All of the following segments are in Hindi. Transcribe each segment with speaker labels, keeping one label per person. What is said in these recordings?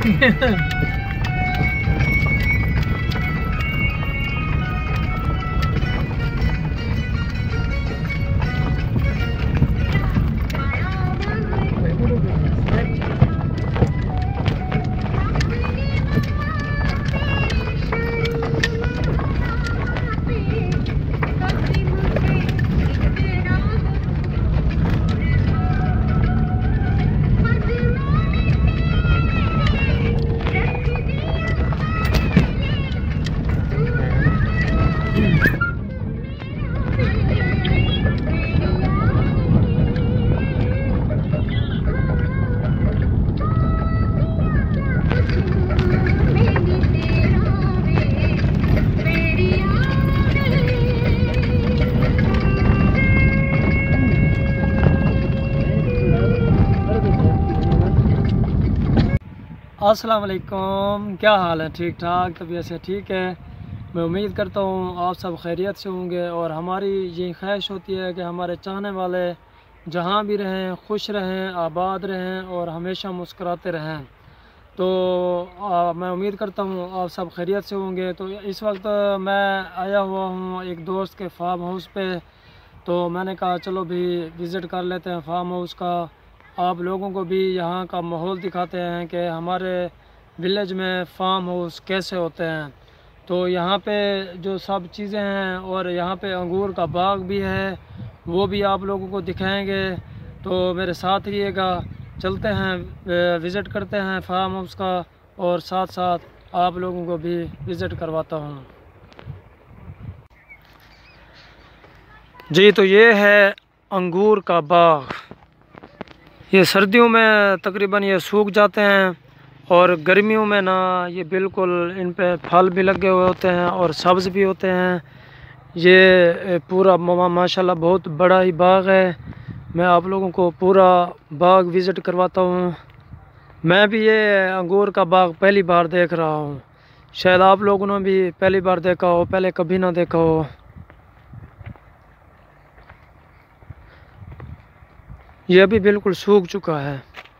Speaker 1: अस्सलाम वालेकुम, क्या हाल है? ठीक ठाक, तबीयत से ठीक है। मैं उम्मीद करता हूँ आप सब खैरियत से होंगे और हमारी ये ख्वाहिश होती है कि हमारे चाहने वाले जहाँ भी रहें खुश रहें, आबाद रहें और हमेशा मुस्कुराते रहें। तो मैं उम्मीद करता हूँ आप सब खैरियत से होंगे। तो इस वक्त मैं आया हुआ हूँ एक दोस्त के फार्म हाउस पे। तो मैंने कहा चलो भी विज़िट कर लेते हैं फार्म हाउस का, आप लोगों को भी यहाँ का माहौल दिखाते हैं कि हमारे विलेज में फार्म हाउस कैसे होते हैं। तो यहाँ पे जो सब चीज़ें हैं और यहाँ पे अंगूर का बाग भी है, वो भी आप लोगों को दिखाएंगे। तो मेरे साथ रहिएगा, चलते हैं विज़िट करते हैं फार्म हाउस का और साथ साथ आप लोगों को भी विज़िट करवाता हूँ। जी, तो ये है अंगूर का बाग। ये सर्दियों में तकरीबन ये सूख जाते हैं और गर्मियों में ना ये बिल्कुल इन पे फल भी लगे हुए होते हैं और सब्ज़ भी होते हैं। ये पूरा माशाल्लाह बहुत बड़ा ही बाग है। मैं आप लोगों को पूरा बाग विज़िट करवाता हूँ। मैं भी ये अंगूर का बाग पहली बार देख रहा हूँ, शायद आप लोगों ने भी पहली बार देखा हो, पहले कभी ना देखा हो। ये अभी बिल्कुल सूख चुका है।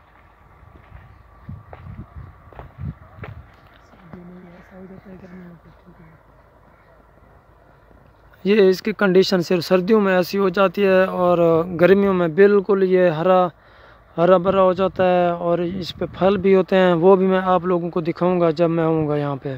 Speaker 1: ये इसकी कंडीशन सिर्फ सर्दियों में ऐसी हो जाती है और गर्मियों में बिल्कुल ये हरा हरा भरा हो जाता है और इस पे फल भी होते हैं। वो भी मैं आप लोगों को दिखाऊंगा जब मैं आऊँगा यहाँ पे।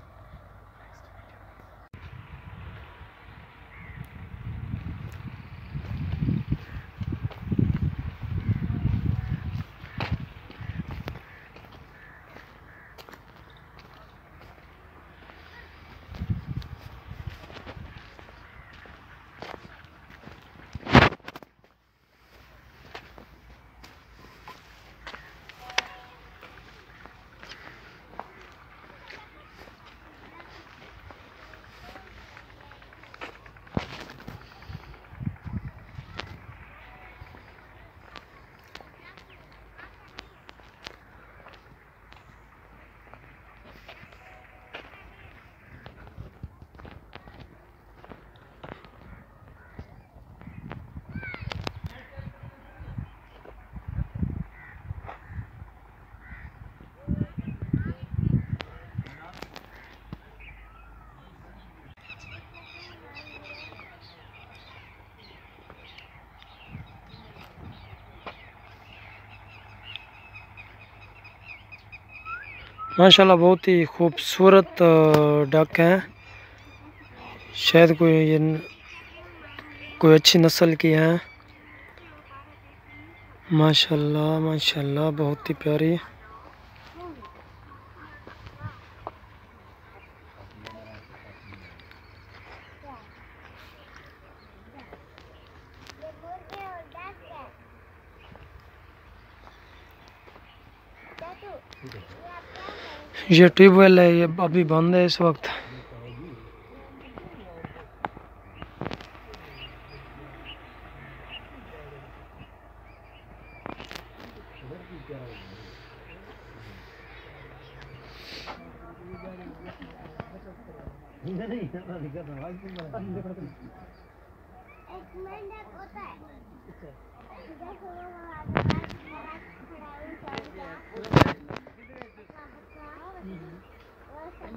Speaker 1: माशाल्लाह बहुत ही खूबसूरत डक हैं। शायद कोई अच्छी नस्ल की हैं। माशाल्लाह माशाल्लाह बहुत ही प्यारी। ये ट्यूबवेल है, ये अभी बंद है इस वक्त।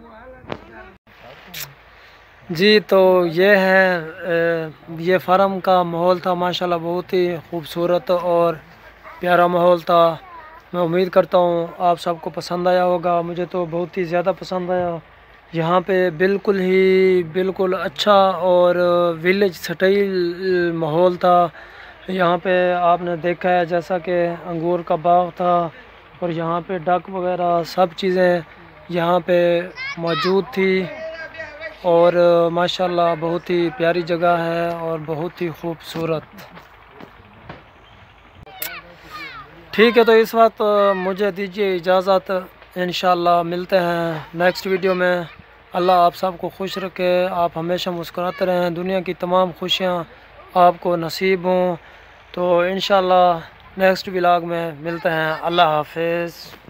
Speaker 1: जी, तो ये है ये फार्म का माहौल था माशाल्लाह, बहुत ही खूबसूरत और प्यारा माहौल था। मैं उम्मीद करता हूँ आप सबको पसंद आया होगा। मुझे तो बहुत ही ज़्यादा पसंद आया। यहाँ पे बिल्कुल अच्छा और विलेज स्टाइल माहौल था। यहाँ पे आपने देखा है जैसा कि अंगूर का बाग था और यहाँ पे डक वगैरह सब चीज़ें यहाँ पे मौजूद थी। और माशाल्लाह बहुत ही प्यारी जगह है और बहुत ही खूबसूरत। ठीक है, तो इस वक्त मुझे दीजिए इजाज़त। इंशाल्लाह मिलते हैं नेक्स्ट वीडियो में। अल्लाह आप सबको खुश रखे, आप हमेशा मुस्कुराते रहें, दुनिया की तमाम खुशियाँ आपको नसीब हों। तो इंशाल्लाह नेक्स्ट व्लॉग में मिलते हैं। अल्लाह हाफ़िज़।